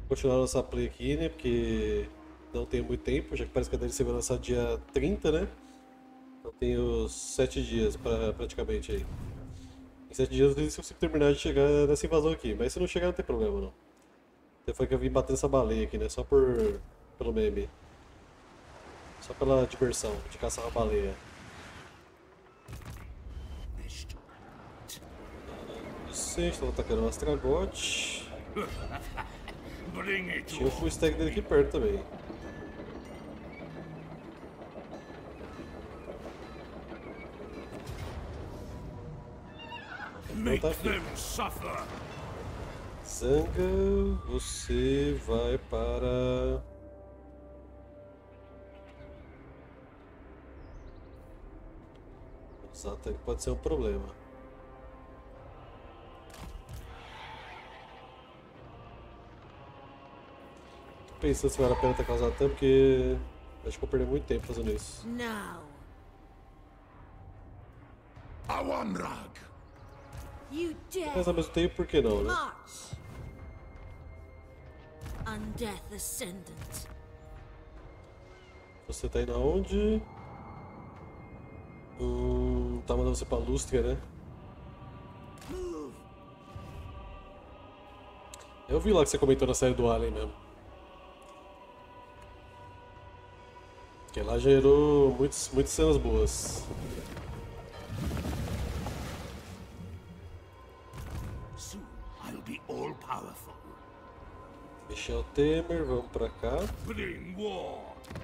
continuar nossa play aqui, né? Porque não tem muito tempo, já que parece que a DLC vai lançar dia 30, né? Então tem os 7 dias praticamente aí. Em 7 dias eu não sei se eu consigo terminar de chegar nessa invasão aqui, mas se não chegar não tem problema não. Até foi que eu vim bater essa baleia aqui, né? Só pelo meme. Só pela diversão de caçar uma baleia. Vocês estão atacando o Astragote. Bring it Tinha o full on. stack dele aqui perto também. Não Make tá aqui. them suffer. Zanga, você vai para. Os ataques pode ser um problema. Tô pensando se vale a pena atacar os ataques porque acho que eu vou perder muito tempo fazendo isso. Now, Awanrag. you Mas dare ao mesmo tempo, por que não, né? march! Undeath Ascendant. Você tá indo aonde? Tá mandando você pra Lústria, né? Eu vi lá que você comentou na série do Alien mesmo. Que lá gerou muitas cenas boas. Soon I'll be all powerful. Michel Temer, vamos pra cá. Bring war.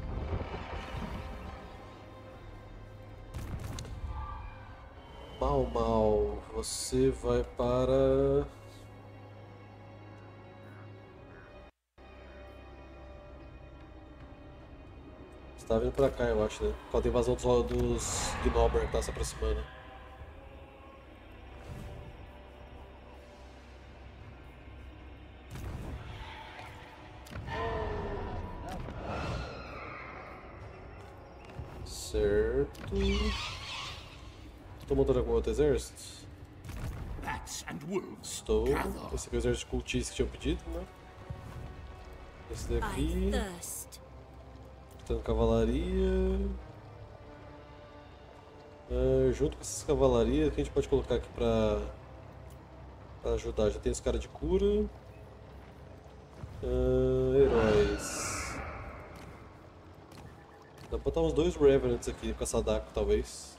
Mal, você vai para. Você tá vindo pra cá, eu acho, né? Com a invasão dos Gnobber que tá se aproximando. Certo. Estou montando algum outro exército? Bats and wolves. Estou. Gather. Esse aqui é o exército cultista que tinha pedido, né? Esse I daqui. thirst. Tendo cavalaria. Junto com essas cavalarias, o que a gente pode colocar aqui pra ajudar? Já tem os caras de cura. Heróis. Dá pra botar uns dois Revenants aqui com a Sadako, talvez.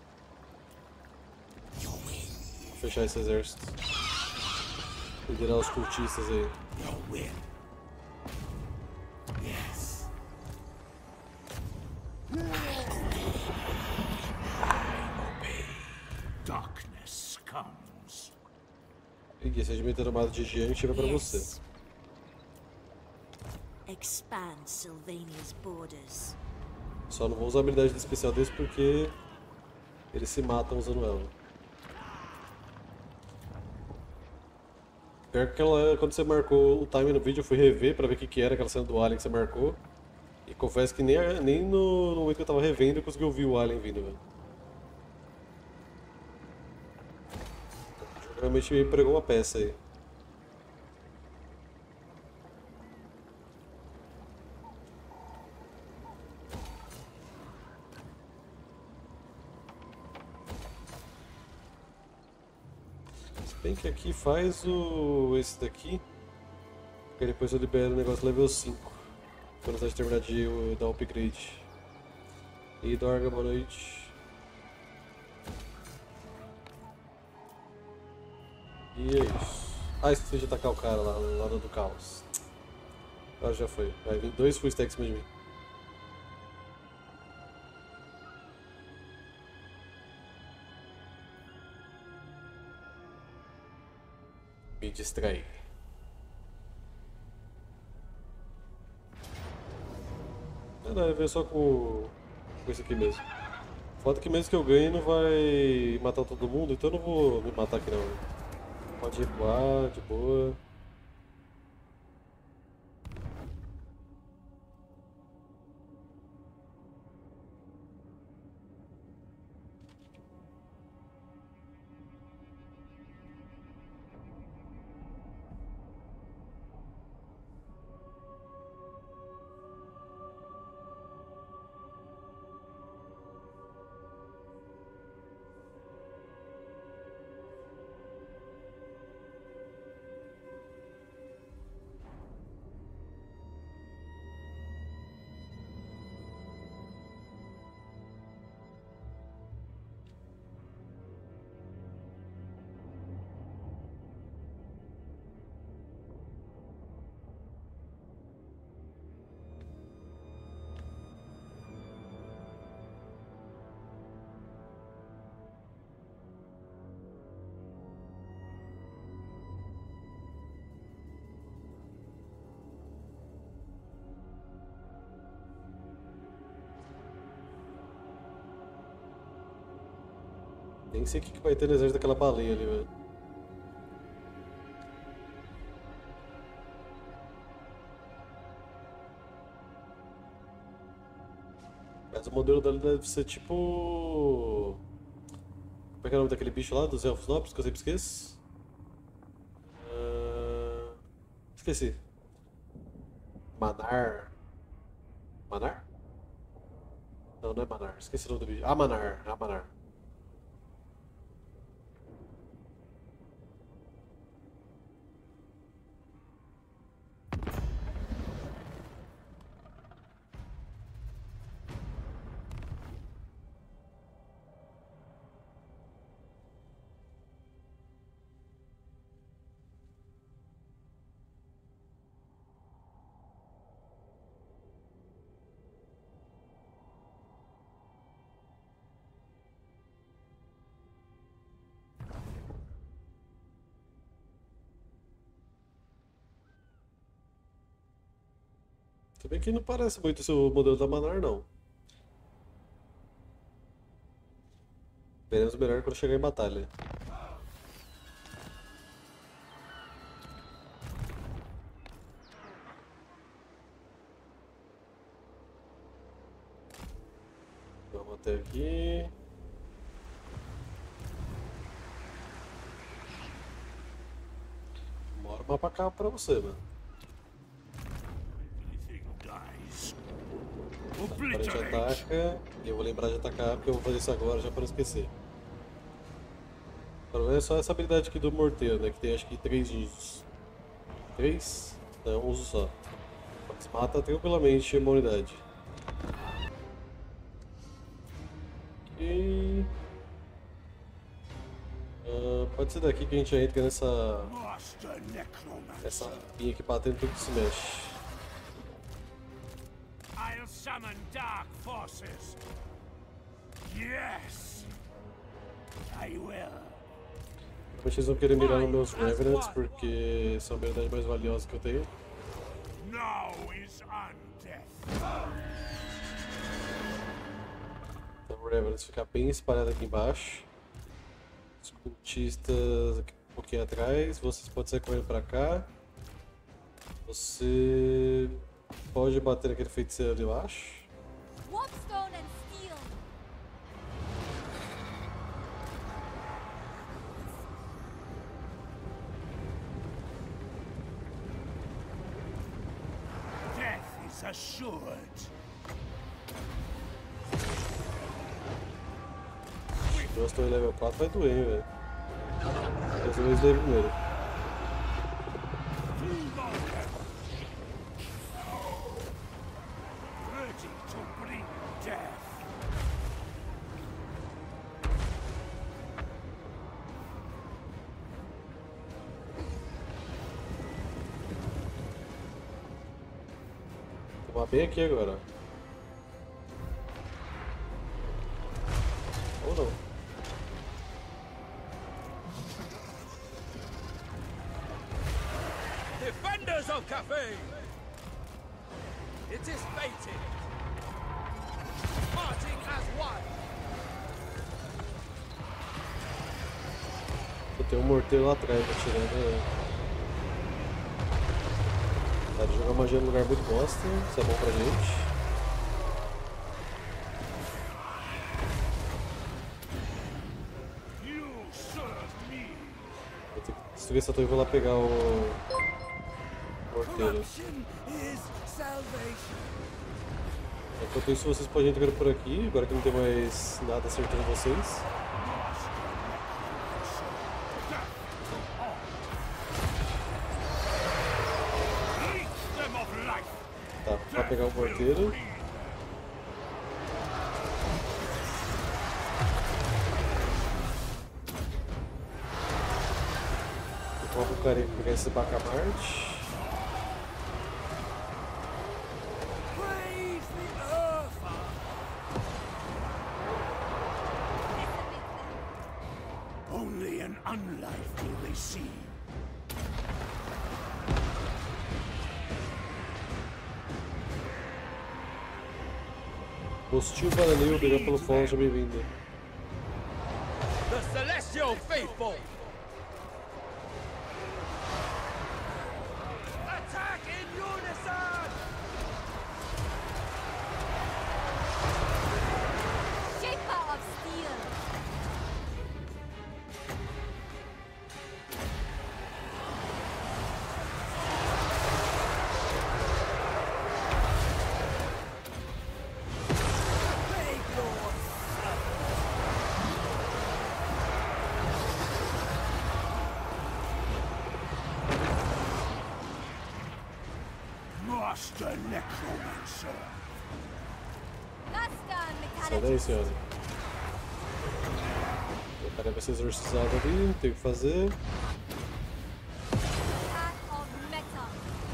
Fechar esse exército. Liderar os cultistas aí. Your will. Yes. Darkness comes. E esse regimento armado de gigante vai pra você. Yes. Expand Sylvania's borders. Só não vou usar a habilidade especial deles porque eles se matam usando ela. Pior que quando você marcou o time no vídeo, eu fui rever pra ver o que era aquela cena do Alien que você marcou. E confesso que nem no momento que eu tava revendo eu consegui ouvir o Alien vindo, velho. Realmente me pregou uma peça aí. Se bem que aqui faz esse daqui, porque depois eu libero o negócio level 5. Quando você terminar de dar o upgrade. E Dorga, boa noite. E é isso. Ah, esqueci de atacar o cara lá do caos. Ah, já foi. Vai vir dois full stacks em cima de mim. Me distraí. Não, eu veio só com isso aqui mesmo. Foda que mesmo que eu ganhe não vai matar todo mundo, então eu não vou me matar aqui não. Pode recuar, de boa. Nem sei o que vai ter no exército daquela baleia ali, velho. Mas o modelo dela deve ser tipo... Como é que é o nome daquele bicho lá, dos Elfos Nobres, que eu sempre esqueço? Esqueci. Manar. Manar? Não, não é Manar. Esqueci o nome do bicho. Amanar. Amanar. Se bem que não parece muito o modelo da Manar, não. Veremos melhor quando chegar em batalha. Vamos até aqui. Bora mapa cá pra você, mano. Agora a gente ataca. E eu vou lembrar de atacar porque eu vou fazer isso agora já para não esquecer. Agora é só essa habilidade aqui do morteiro, né? Que tem acho que 3 usos. 3? Não, um uso só. Mas mata tranquilamente uma unidade. E... pode ser daqui que a gente já entra nessa linha aqui batendo tudo que se mexe. I'll summon dark forces. Yes, I will. Provavelmente eles vão querer mirar nos meus Revenants porque são a habilidade mais valiosa que eu tenho. Now is undeath. Então o Revenants ficar bem espalhado aqui embaixo. Os cultistas aqui um pouquinho atrás. Vocês podem sair correndo pra cá. Você pode bater naquele feiticeiro ali embaixo. Warpstone and steel. Death is assured. Eu estou em level 4, vai doer, hein, velho. Resolver isso daí primeiro. Ready to bring death. Tomar bem aqui agora. Ou não. Defenders of Cafe! It is fated. Parting as one. Eu tenho um morteiro lá atrás atirando. Dá de jogar magia num lugar muito bosta, isso é bom pra gente. You serve me. Vou ter que destruir essa torre e vou lá pegar o morteiro. Corruption is salvation. Enquanto isso, vocês podem entrar por aqui, agora que não tem mais nada acertando vocês. Leech them of life. Tá, vou pegar o morteiro. Vou pegar esse Bacamarte. Praise the earth. Only an unlife will they see. Hostil Bananeiro, obrigado pelo follow, seja bem-vindo. The celestial faithful! Attack in unison! Shaper of steel! Master Necromancer. Master Sai daí, Mechanist! senhora. O cara vai ser exorcizado ali, não tem o que fazer. Attack of metal!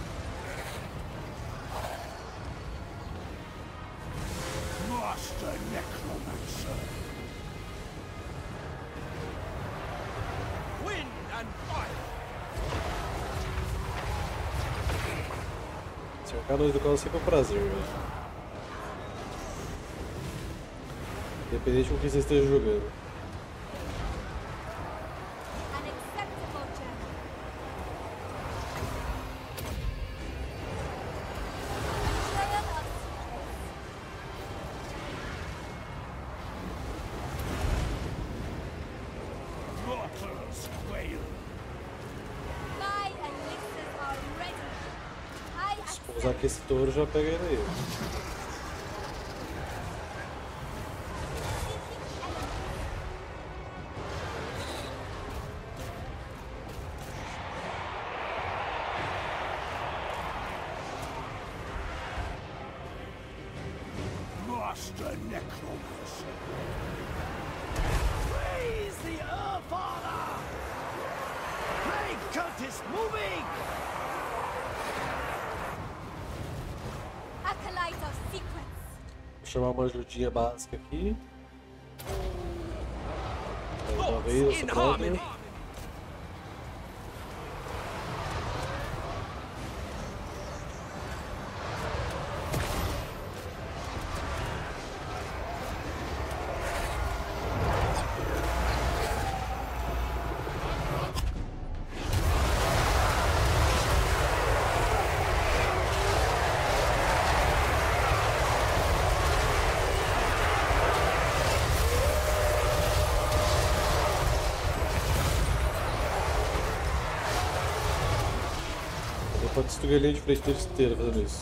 Master Necromancer. Wind and fire! Cercar nós do qual sempre é um prazer, velho. Independente do que você esteja jogando. An acceptable journey! Betrayal of secrets! Mortals quail. My elixirs are ready! I Vou usar aqui esse touro, já pega ele aí. Master Necromancer. Praise the Earthfather! Plague cultist moving! Acolyte of secrets! Vou chamar uma ajudinha básica aqui. Mais uma vez, In essa prova. harmony! Ele pode destruir a linha de frente deles inteira fazendo isso.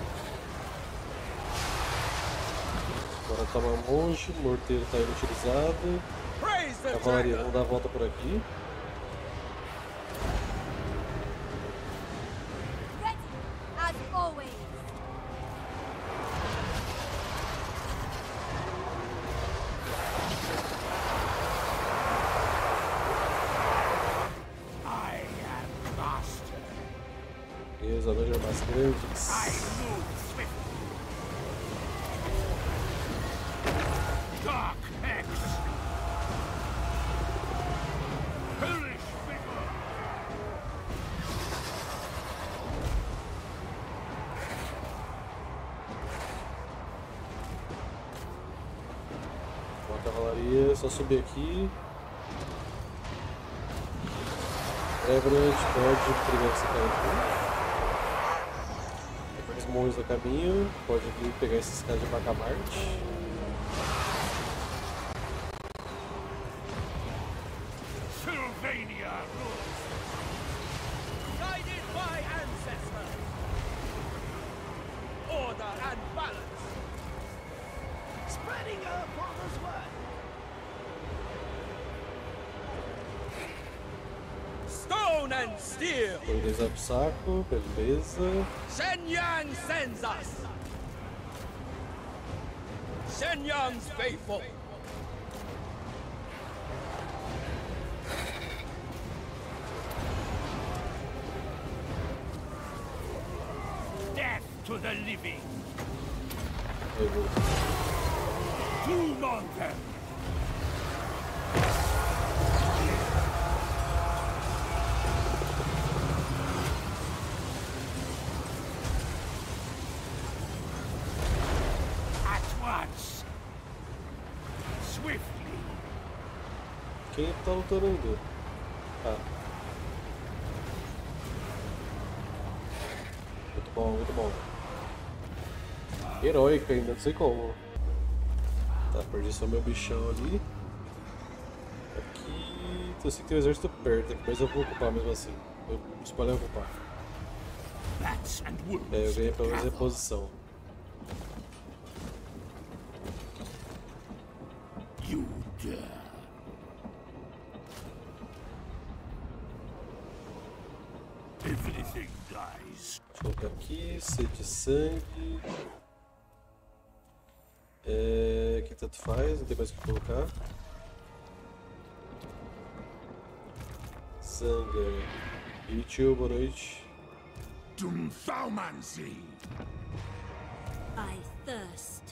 Agora toma monge, morteiro está inutilizado. Praise the Cavalaria, dragon! vamos dar a volta por aqui. Ready, as always! I am master. E os anões mais grandes. I move swiftly. Dark Hex. Hellish vigor. Uma cavalaria, só subir aqui. Revenant pode primeiro esse cara aqui. Tem dois monstros no caminho, pode vir pegar esses caras de Macamarte. Sylvania rules. Guided by ancestors! Order and balance! Spreading our father's word. Stone and steel! Põe dois pro saco, beleza. Shenyang sends us! Shenyang's faithful! Death to the living. Aí, vou. Doom on them. At once. Swiftly. Ok, Quem tá lutando ainda? Ah. Muito bom, muito bom. Heróica ainda, não sei como. Tá, perdi só meu bichão ali. Aqui. Eu sei que tem um exército perto aqui, mas eu vou ocupar mesmo assim. Eu escolhi ocupar. Bats and wolves. É, eu ganhei pelo menos reposição. You dare. Everything dies. Deixa eu colocar aqui, sede de sangue. Que tanto faz, não tem mais o que colocar. Sangue. E tio, boa noite. Dumthaumancy. I thirst.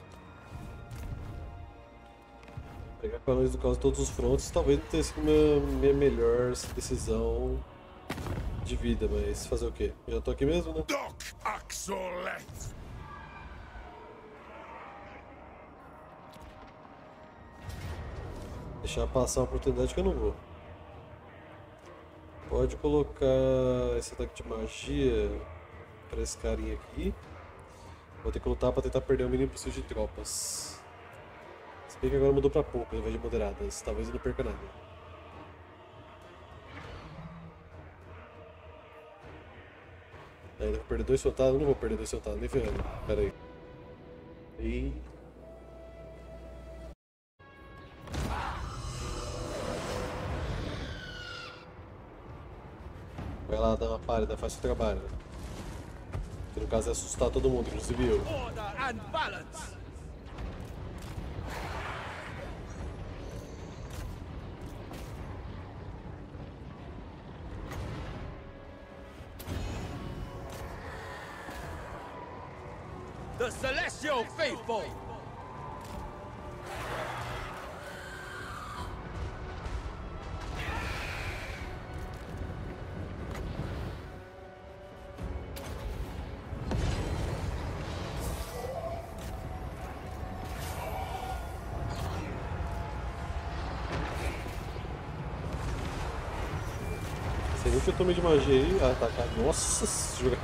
Pegar com a luz do caos de todos os frontes, talvez não tenha sido minha melhor decisão de vida, mas fazer o quê? Eu já tô aqui mesmo, né? Doc Axolet. Deixar passar a oportunidade que eu não vou. Pode colocar esse ataque de magia para esse carinha aqui. Vou ter que lutar para tentar perder o mínimo possível de tropas. Se bem que agora mudou para pouco ao invés de moderadas. Talvez eu não perca nada. Ainda vou perder 2 soldados? Não vou perder 2 soldados, nem ferrando. Pera aí. E... vai lá, dá uma pálida, faz seu trabalho. Que no caso é assustar todo mundo, inclusive eu. Order and balance. The Celestial Faithful. Sei nem que eu tomei de magia aí. Ah, tá, cara. Nossa, esse jogo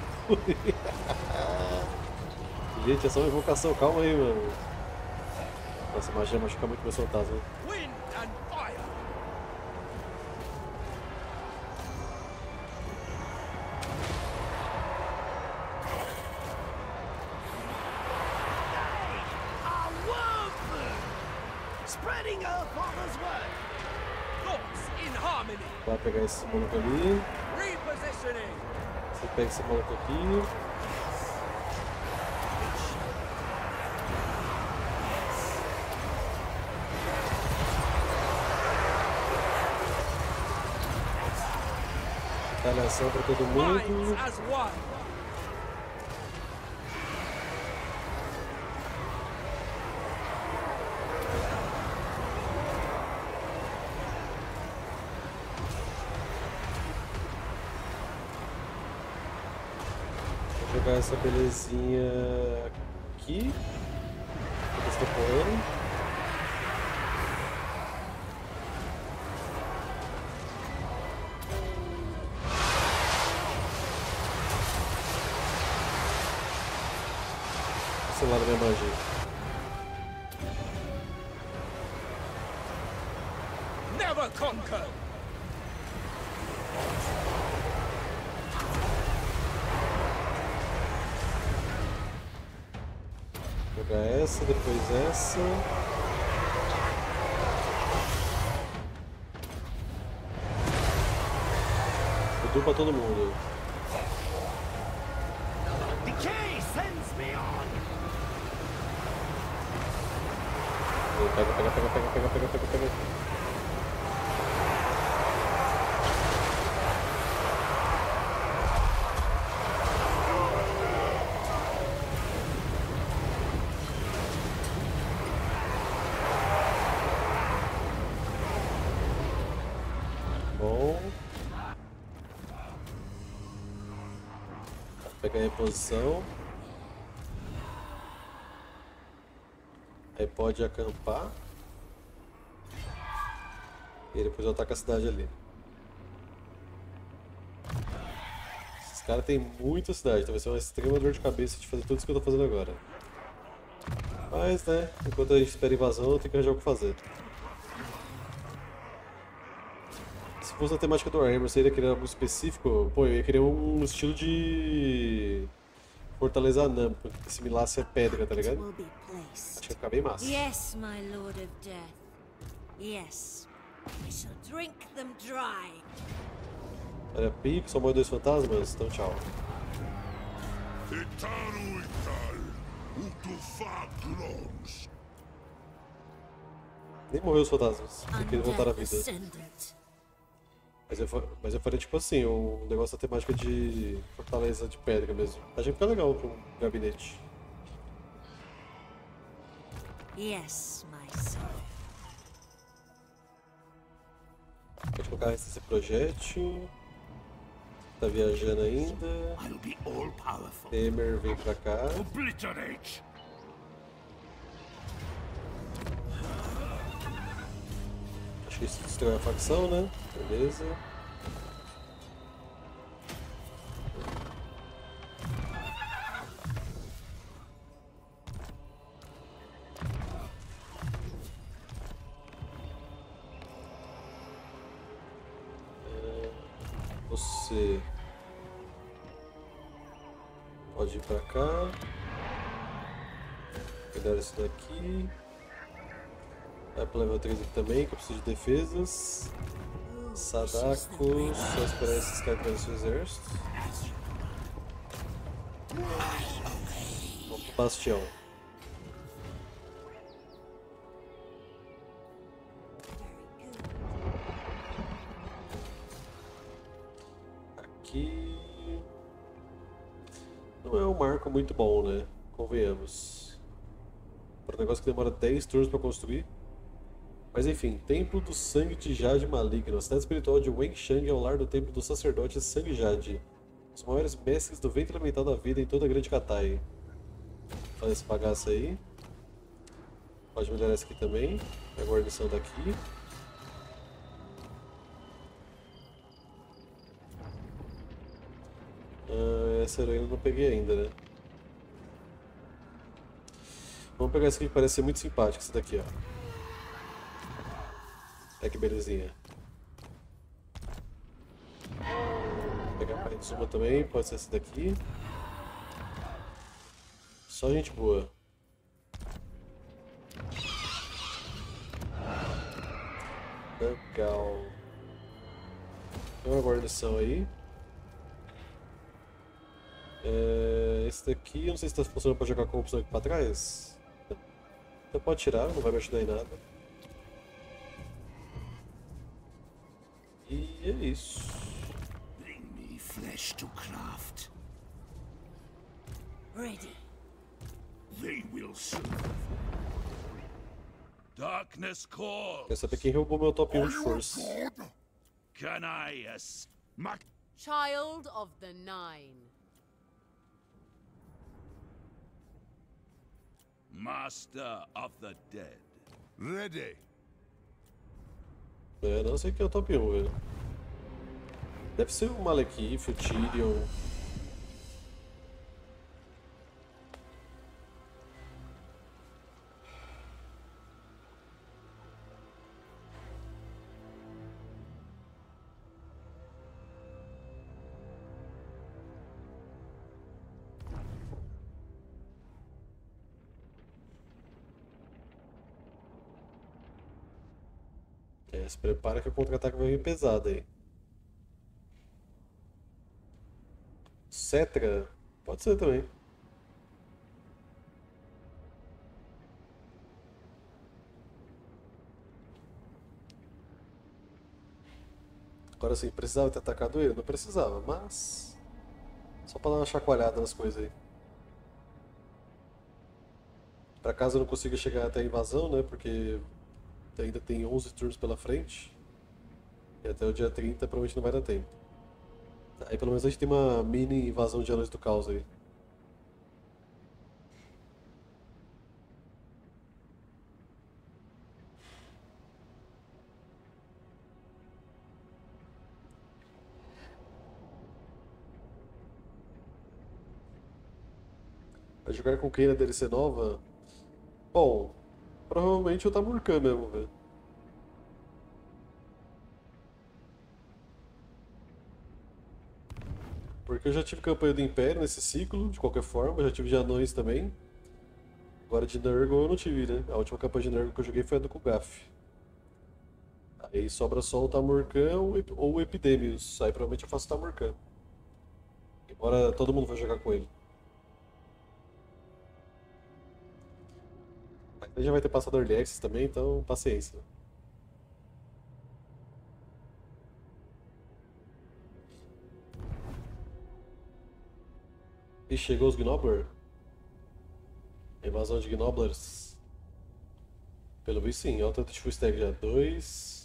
gente, é só uma invocação, calma aí, mano. Nossa, a magia machuca muito meus soldados, né? Wind and fire. A worm. Spreading our father's word. Thoughts in harmony. Vai pegar esse maluco ali. Repositioning. Você pega esse maluco aqui. Retaliação pra todo Minds mundo. as one. Vou jogar essa belezinha aqui. Eu estou correndo. Celular da minha magia. Never conquer. Jogar essa, depois essa. Tudo pra todo mundo. Decay sends me on. Pega, pega, pega, pega, pega, pega, pega, pega. Bom. Pegar a reposição. Aí pode acampar. E depois eu ataco a cidade ali. Esses caras têm muita cidade, então vai ser uma extrema dor de cabeça de fazer tudo isso que eu tô fazendo agora. Mas, né, enquanto a gente espera a invasão, eu tenho que arranjar o que fazer. Se fosse a temática do Warhammer, você iria querer algo específico? Pô, eu ia querer um estilo de Fortaleza Anã, que assimilasse a pedra, tá ligado? Will be Acho placed. que ia ficar bem massa. Yes, my lord of death. Yes. I shall drink them dry. Olha, pico, só morre 2 fantasmas, então tchau. Itaru Ital, Utufaglos. Nem morreu os fantasmas, porque eles voltaram à Undeath vida. ascendant. Mas eu faria tipo assim, um negócio da temática de Fortaleza de pedra mesmo. Acho que fica legal pra um gabinete. Yes, my son. Pode colocar esse projétil. Tá viajando ainda. I'll be all powerful. Temer vem pra cá. Obliterate. Acho que isso destruiu a facção, né? Beleza. Você pode ir pra cá. Cuidar isso daqui. Vai pro level 3 aqui também, que eu preciso de defesas. Sadako, só esperar esses caras entrarem no seu exército. Vamos pro bastião. Aqui não é um marco muito bom, né? Convenhamos. Para um negócio que demora 10 turnos para construir. Mas enfim, Templo do Sangue de Jade Maligno. A cidade espiritual de Wenshang é o lar do templo do sacerdote Sangue Jade, os maiores mestres do vento elemental da vida em toda a Grande Katai. Faz esse bagaço aí. Pode melhorar esse aqui também. A guarnição daqui. Essa heroína eu não peguei ainda, né? Vamos pegar esse aqui que parece ser muito simpático, esse daqui, ó. Olha que belezinha. Vou pegar a Paritsuma também, pode ser esse daqui. Só gente boa. Legal. Tem uma guarnição aí. Esse daqui, eu não sei se está funcionando para jogar com a opção aqui para trás. Então pode tirar, não vai me ajudar em nada. E é isso. Bring me flesh to craft. Ready. They will serve. Darkness calls. Quer saber quem roubou meu top 1 de força? Can I Child of the Nine. Master of the Dead? Ready. Não sei quem é o top 1, velho. Deve ser o Malekith, o Tyrion. Se prepara que o contra-ataque vai vir pesado aí. Cetra? Pode ser também. Agora sim, precisava ter atacado ele? Não precisava, mas... Só pra dar uma chacoalhada nas coisas aí. Pra caso eu não consiga chegar até a invasão, né? Porque ainda tem 11 turnos pela frente. E até o dia 30 provavelmente não vai dar tempo. Aí pelo menos a gente tem uma mini invasão de Anões do Caos aí. Vai jogar com quem na DLC nova? Bom, provavelmente o Tamurkhan mesmo, velho. Porque eu já tive campanha do Império nesse ciclo, de qualquer forma, já tive de anões também. Agora de Nurgle eu não tive, né? A última campanha de Nurgle que eu joguei foi a do Kugaf. Aí sobra só o Tamurkhan ou o Epidemius. Aí provavelmente eu faço o Tamurkhan. Embora todo mundo vai jogar com ele. Mas aí já vai ter passado Early Access também, então paciência. E chegou os Gnobler. Invasão de Gnoblers. Pelo visto sim, olha o tanto de full stack já. 2.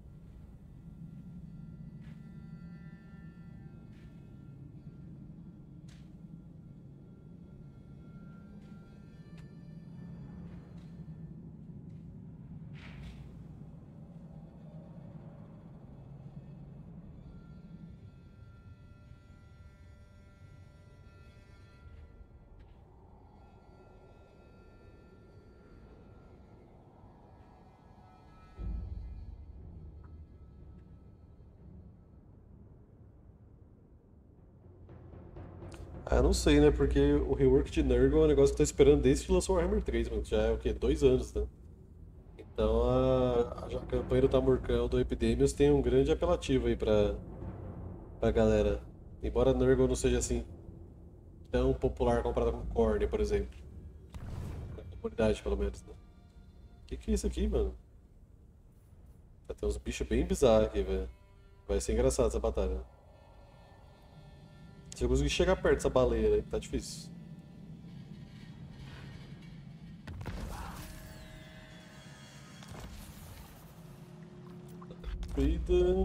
Ah, não sei, né? Porque o rework de Nurgle é um negócio que eu tô esperando desde que lançou o Warhammer 3, mano. Já é o quê? 2 anos, né? Então a campanha do Tamurkhan ou do Epidemius tem um grande apelativo aí pra galera. Embora Nurgle não seja assim tão popular comparado com Khorne, por exemplo. Na comunidade, pelo menos, né? Que é isso aqui, mano? Tem uns bichos bem bizarros aqui, velho. Vai ser engraçado essa batalha. Se eu conseguir chegar perto dessa baleia, né? Tá difícil. Cuida.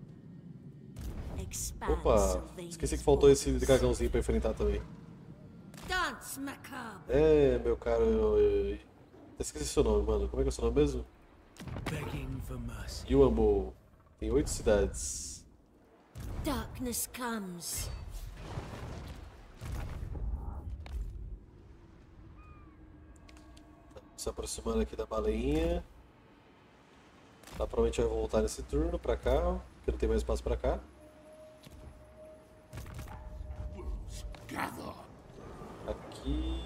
Opa, esqueci que faltou esse dragãozinho pra enfrentar também. Dance macabre. É, meu caro. Até esqueci seu nome, mano. Como é que é o seu nome mesmo? Begging for mercy. Yuambo. Tem 8 cidades. Darkness comes. Se aproximando aqui da baleinha. Ela provavelmente vai voltar nesse turno pra cá, porque não tem mais espaço pra cá. Gather. Aqui.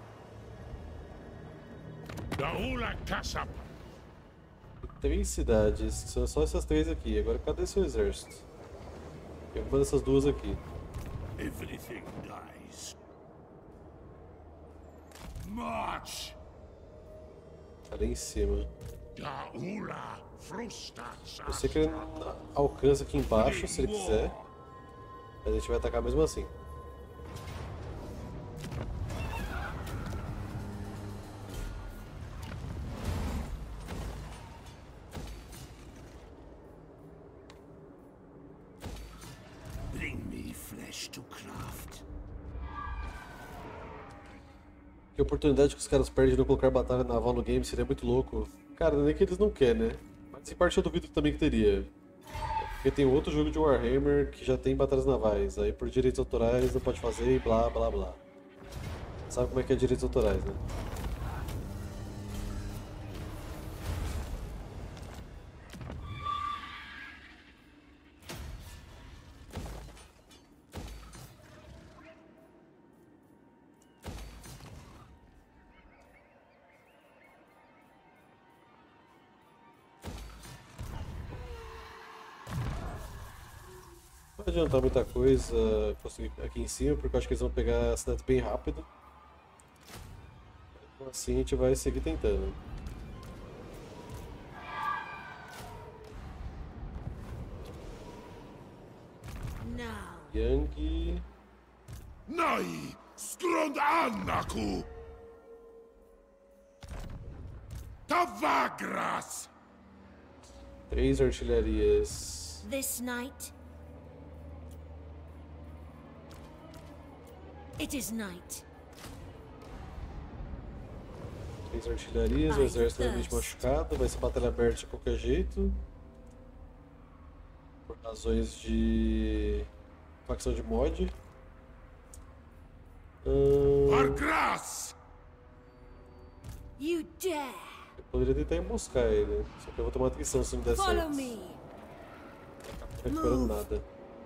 Daula Kassap. 3 cidades, são só essas 3 aqui. Agora cadê seu exército? Tem uma dessas 2 aqui. Everything dies. March. Tá ali em cima. Daula Frustats. Eu sei que ele alcança aqui embaixo, se ele quiser. Mas a gente vai atacar mesmo assim. Bring me flesh to craft. Que oportunidade que os caras perdem de não colocar batalha naval no game seria muito louco. Cara, nem que eles não querem, né? Mas em parte eu duvido também que teria. Porque tem outro jogo de Warhammer que já tem batalhas navais. Aí por direitos autorais não pode fazer e blá blá blá. Sabe como é que é direitos autorais, né? Não vai adiantar muita coisa conseguir aqui em cima, porque eu acho que eles vão pegar a cidade bem rápido. Então, assim a gente vai seguir tentando. Now. Yang. Nai! Skrund Annaku! Tavagras! 3 artilharias. This night. It is night. 3 artilharias, o exército levemente machucado, vai ser batalha aberta de qualquer jeito. Por razões de facção de mod. dare. Eu poderia tentar emboscar ele, só que eu vou tomar atenção se não der Follow certo. me. Não tô recuperando nada.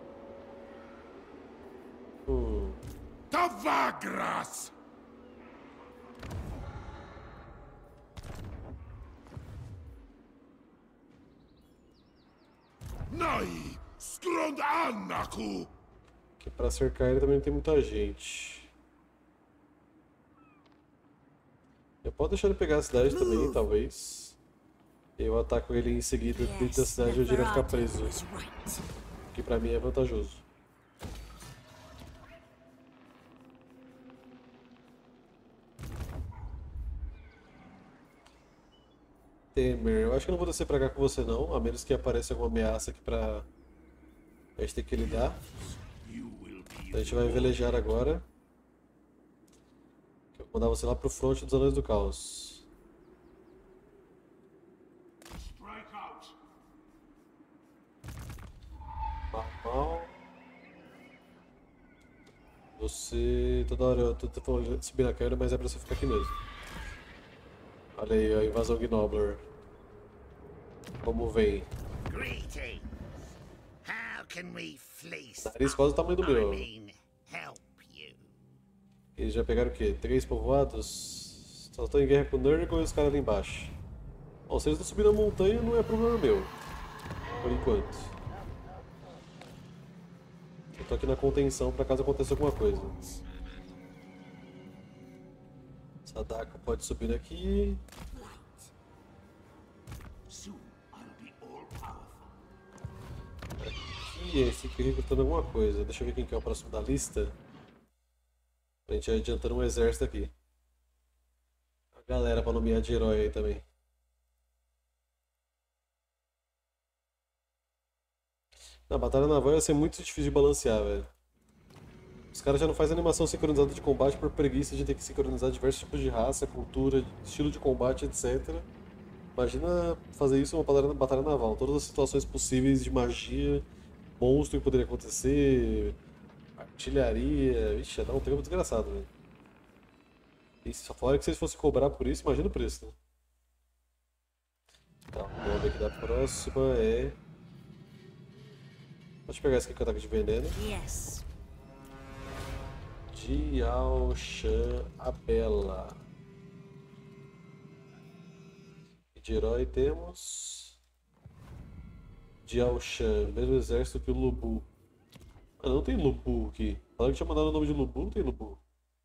Tavagras! Nai! Skrond Anaku! Que pra cercar ele também não tem muita gente. Eu posso deixar ele pegar a cidade também, talvez. Eu ataco ele em seguida dentro da cidade onde ele vai ficar preso. was right. Que pra mim é vantajoso. Temer, eu acho que eu não vou descer pra cá com você não, a menos que apareça alguma ameaça aqui pra a gente ter que lidar. A gente vai velejar agora. Eu vou mandar você lá pro fronte dos Anões do Caos. Mal. Você... toda hora eu tô tentando subir na câmera, mas é pra você ficar aqui mesmo. Olha aí, a invasão Gnobler. Como vem? Greetings. How can we fleece? Nariz quase o tamanho do meu. Help you. Eles já pegaram o quê? 3 povoados? Só estão em guerra com o Nurgle e os caras ali embaixo. Bom, se eles não subirem a montanha, não é problema meu. Por enquanto. Eu tô aqui na contenção pra caso aconteça alguma coisa. Sadako pode subir daqui. Soon I'll be all powerful. E esse aqui recrutando alguma coisa. Deixa eu ver quem que é o próximo da lista. Pra gente ir adiantando um exército aqui. A galera pra nomear de herói aí também. Na batalha naval ia ser muito difícil de balancear, velho. Os caras já não fazem animação sincronizada de combate por preguiça de ter que sincronizar diversos tipos de raça, cultura, estilo de combate, etc. Imagina fazer isso em uma batalha naval. Todas as situações possíveis de magia, monstro que poderia acontecer, artilharia... Vixe, ia dar um tempo desgraçado, velho. E só fora que se eles fossem cobrar por isso, imagina o preço, né? Tá, o nome aqui da próxima é... Pode pegar esse aqui com ataque de veneno. Yes. Diaoshan Abela. E de herói temos... Diaoshan, mesmo exército que o Lubu. Ah, não tem Lubu aqui. Falaram que tinha mandado o nome de Lubu, não tem Lubu.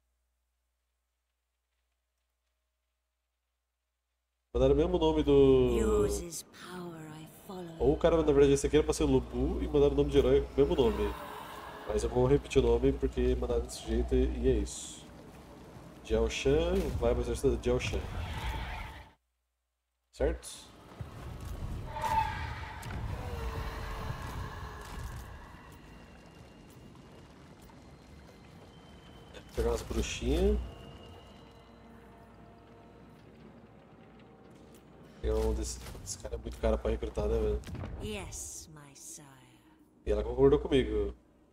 Mandaram o mesmo nome do... Yours is power I follow. Ou o cara, na verdade, esse aqui era pra ser Lubu e mandaram o nome de herói com o mesmo nome. Mas eu vou repetir o nome porque mandaram desse jeito e é isso. Diaoshan, vai para o exército de Diaoshan. Certo? Vou pegar umas bruxinhas. Esse cara é muito caro pra recrutar, né, velho? Yes, my sire. E ela concordou comigo.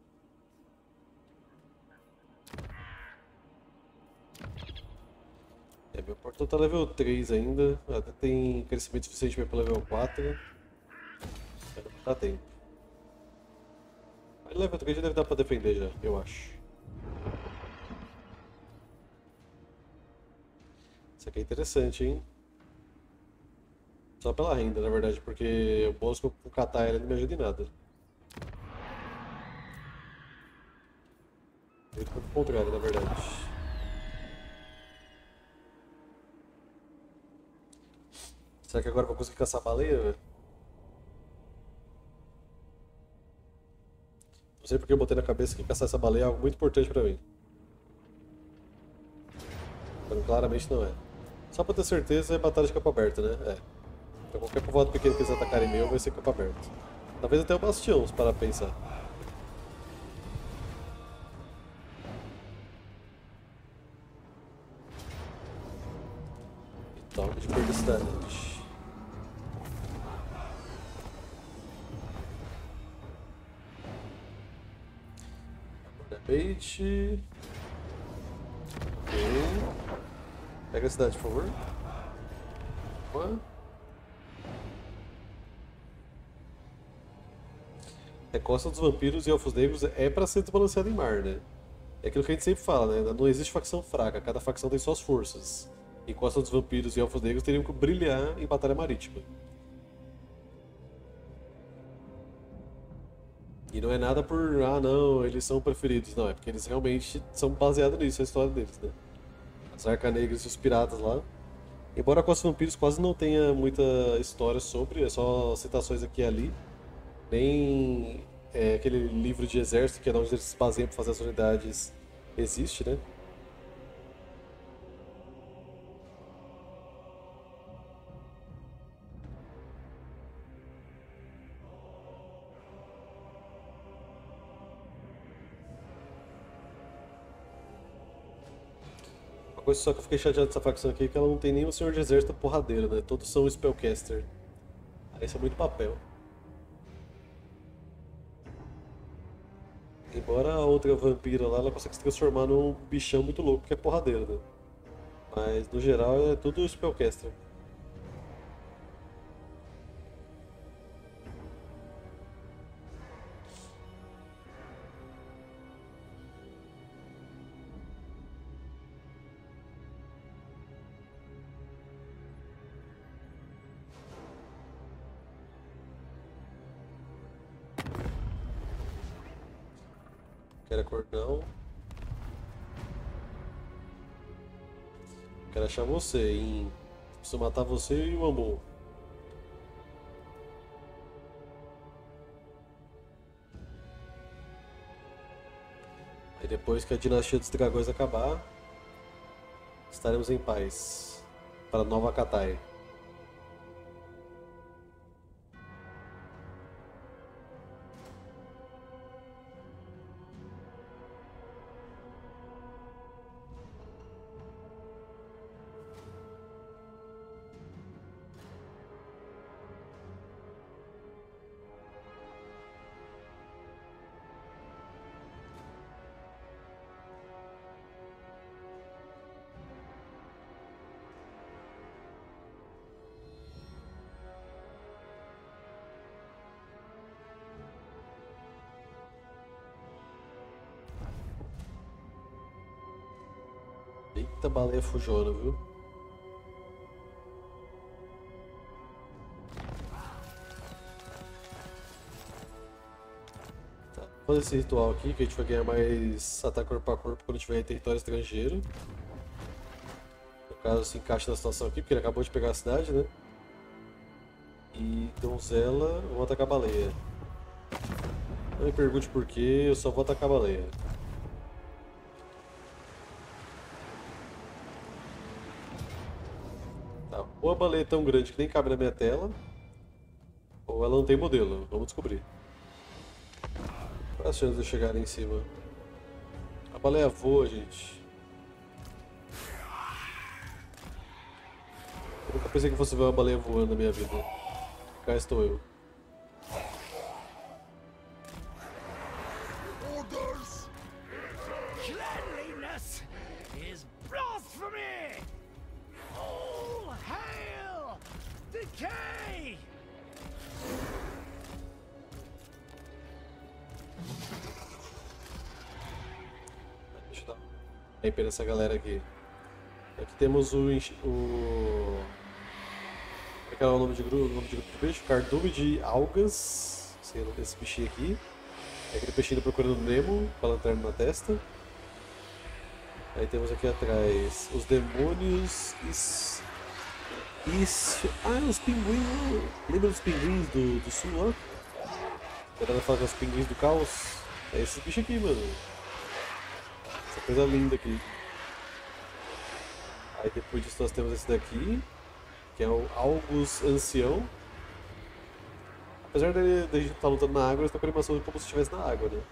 Meu portão tá level 3 ainda, até tem crescimento suficiente para ir pro level 4. Mas não dá tempo. Mas level 3 já deve dar pra defender já, eu acho. Isso aqui é interessante, hein? Só pela renda, na verdade, porque o bônus com o catar ela não me ajuda em nada. Muito pelo contrário, na verdade. Será que agora eu vou conseguir caçar a baleia, velho? Não sei porque eu botei na cabeça que caçar essa baleia é algo muito importante pra mim. Mas claramente não é. Só pra ter certeza é batalha de campo aberto, né? É. Então qualquer povoado pequeno que eles atacarem meu vai ser campo aberto. Talvez até o bastião, se parar pra pensar. Então, de perder cidade. Bait. Ok. Pega a cidade, por favor. Boa. A Costa dos Vampiros e Elfos Negros é pra ser desbalanceado em mar, né? É aquilo que a gente sempre fala, né? Não existe facção fraca, cada facção tem suas forças. E Costa dos Vampiros e Elfos Negros teriam que brilhar em batalha marítima. E não é nada por, ah não, eles são preferidos, não, é porque eles realmente são baseados nisso, a história deles, né? As Arcanegras e os piratas lá. Embora a Costa dos Vampiros quase não tenha muita história sobre, é só citações aqui e ali. Nem aquele livro de exército, que é onde eles se baseiam para fazer as unidades, existe, né? Uma coisa só que eu fiquei chateado dessa facção aqui é que ela não tem nenhum senhor de exército porradeiro, né? Todos são spellcaster. Aí isso é muito papel. Embora a outra vampira lá, ela consegue se transformar num bichão muito louco que é porradeiro, né? Mas no geral é tudo spellcaster. Quero cordão. Quero achar você, hein? Preciso matar você e o amor. Aí depois que a dinastia dos dragões acabar, estaremos em paz para Nova Catai. Eita baleia fujona, viu? Tá, vou fazer esse ritual aqui que a gente vai ganhar mais ataque corpo a corpo quando tiver em território estrangeiro. No caso se encaixa na situação aqui, porque ele acabou de pegar a cidade, né? E donzela, eu vou atacar a baleia. Não me pergunte por quê, eu só vou atacar a baleia. Ou a baleia é tão grande que nem cabe na minha tela, ou ela não tem modelo. Vamos descobrir. Qual é as chances de eu chegar ali em cima? A baleia voa, gente. Eu nunca pensei que fosse ver uma baleia voando na minha vida. Cá estou eu. Orders! Cleanliness is blasphemy! All hail decay! Deixa eu dar tempo nessa galera aqui. Aqui temos o qual é o nome de grupo de peixe? Cardume de algas. Sei o nome desse bichinho aqui. É aquele peixinho procurando Nemo com a lanterna na testa. Aí temos aqui atrás os demônios. Os pinguins. Lembra dos pinguins do sul lá? A galera fala que é os pinguins do caos. É esses bichos aqui, mano. Essa coisa linda aqui. Aí depois disso nós temos esse daqui, que é o Algus Ancião. Apesar de a gente estar lutando na água, ele está com a animação como se estivesse na água, né?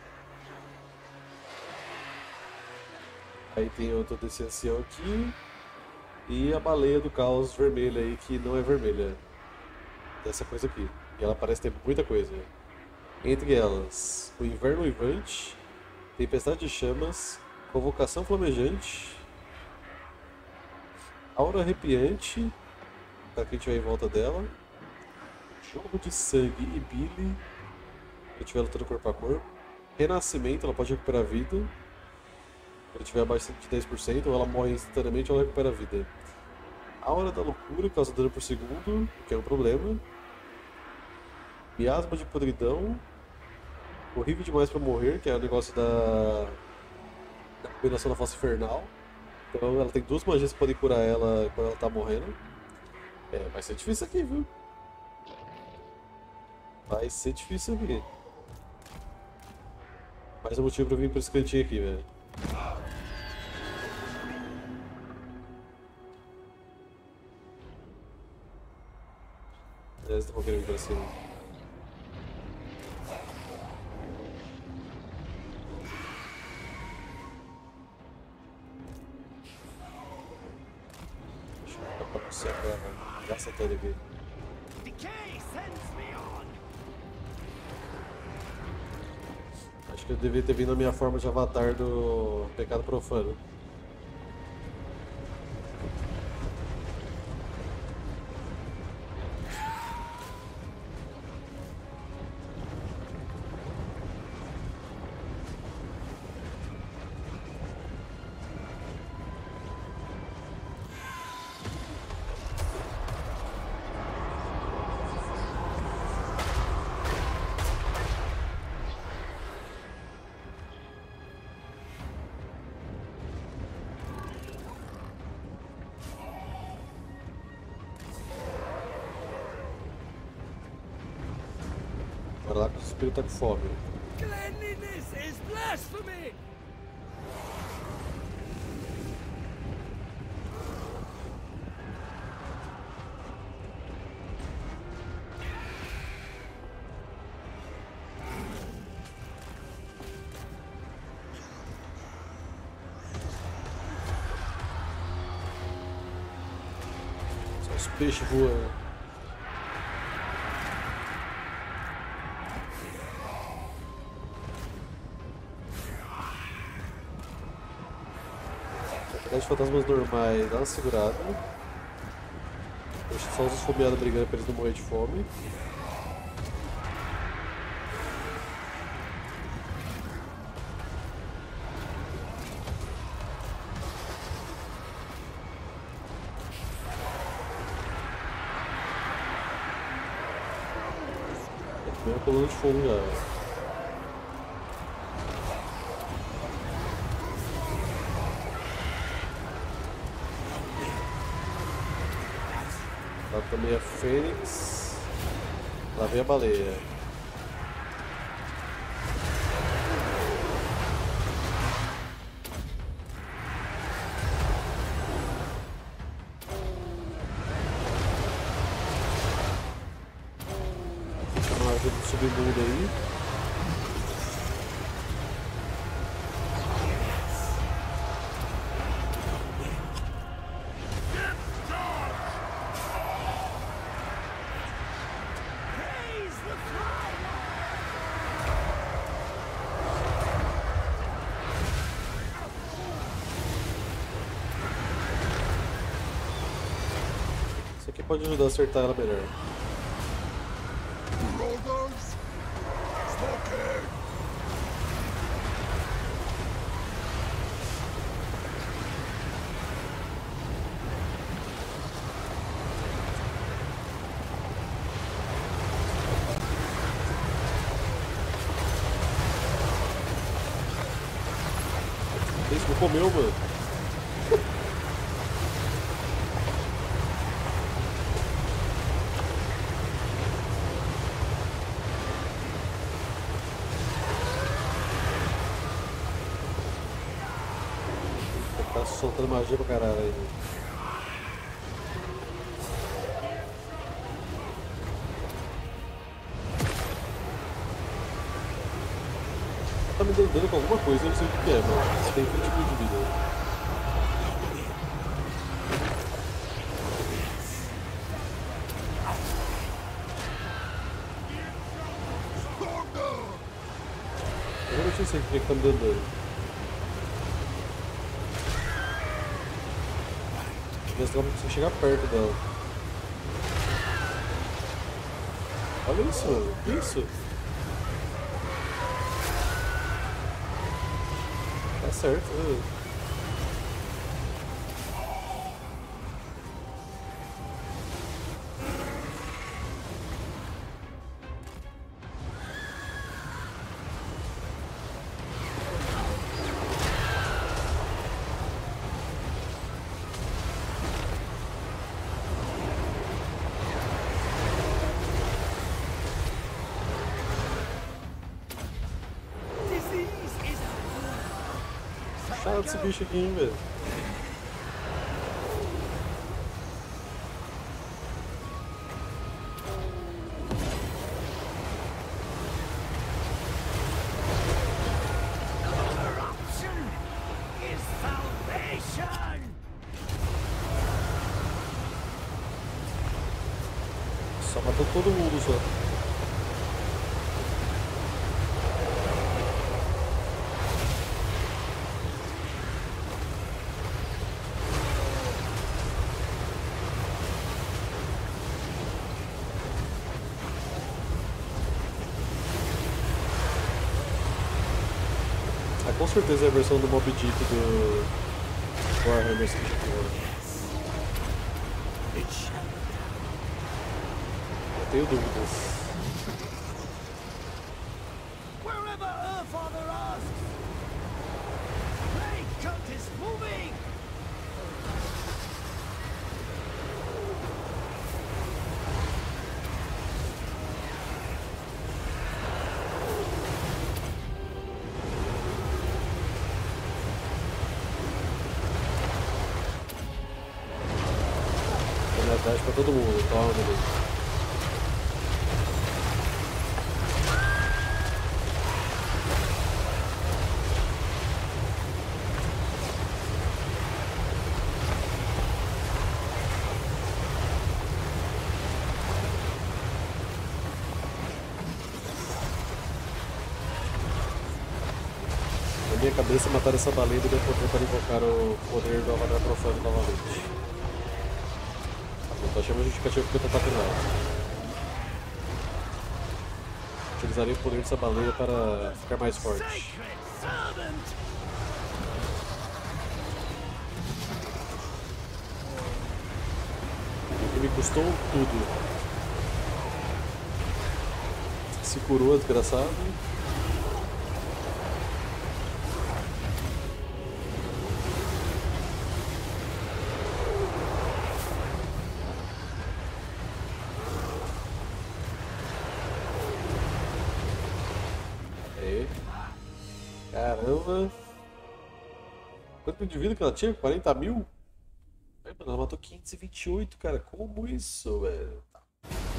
Aí tem outro desse ancião aqui. E a baleia do caos vermelha aí, que não é vermelha. Dessa coisa aqui. E ela parece ter muita coisa. Entre elas, o Inverno Uivante, Tempestade de Chamas, Convocação Flamejante, Aura Arrepiante para quem estiver em volta dela. Jogo de sangue e Billy. Quando estiver lutando corpo a corpo. Renascimento, ela pode recuperar a vida. Quando estiver abaixo de 10%, ou ela morre instantaneamente ou ela recupera a vida. Aura da loucura, causa dano por segundo, o que é um problema. Miasma de podridão. Horrível demais pra morrer, que é o negócio da combinação da fossa infernal. Então ela tem duas magias que podem curar ela quando ela tá morrendo. Vai ser difícil aqui, viu? Vai ser difícil aqui. Mais um motivo pra eu vir pra esse cantinho aqui, velho. Eles não vão querer vir pra cima. Deixa eu ficar pra você agora, gasta todo aqui. Acho que eu devia ter vindo na minha forma de avatar do Pecado Profano. Bora lá que o espírito tá com fome. Cleanliness is blasphemy! São os peixes voando. Os fantasmas normais, dá uma segurada. Deixa só os esfomeados brigando pra eles não morrer de fome. Primeira coluna de fogo já. Lá também a Fênix. Lá vem a baleia. Chama a ajuda do submundo aí. Isso aqui pode ajudar a acertar ela melhor. Brothers, smoking. Isso não comeu, mano. Tá soltando magia pra caralho aí. Tá me dando dano com alguma coisa, eu não sei o que é, mas tem 20 mil de vida. Eu realmente não sei o que tá me dando dano. Mas não consigo chegar perto dela. Olha isso, mano. Que isso? Tá certo, né? Chato esse bicho aqui, hein, velho. Corruption is salvation! Só matou todo mundo só. Ah, com certeza é a versão do Moby Dick do Warhammer 40.000. Não tenho dúvidas. Wherever Earthfather asks! Plague Coat is moving! Penalidade pra todo mundo, toma, beleza. Na minha cabeça, matar essa baleia deu poder para invocar o poder do Avatar Profano novamente. Então achei uma justificativa porque eu tô atacando ela. Utilizaria o poder dessa baleia para ficar mais forte. Sacred servant! E me custou tudo. Se curou, desgraçado. Caramba. Quanto de vida que ela tinha? 40.000? Ai, mano, ela matou 528, cara. Como isso, velho?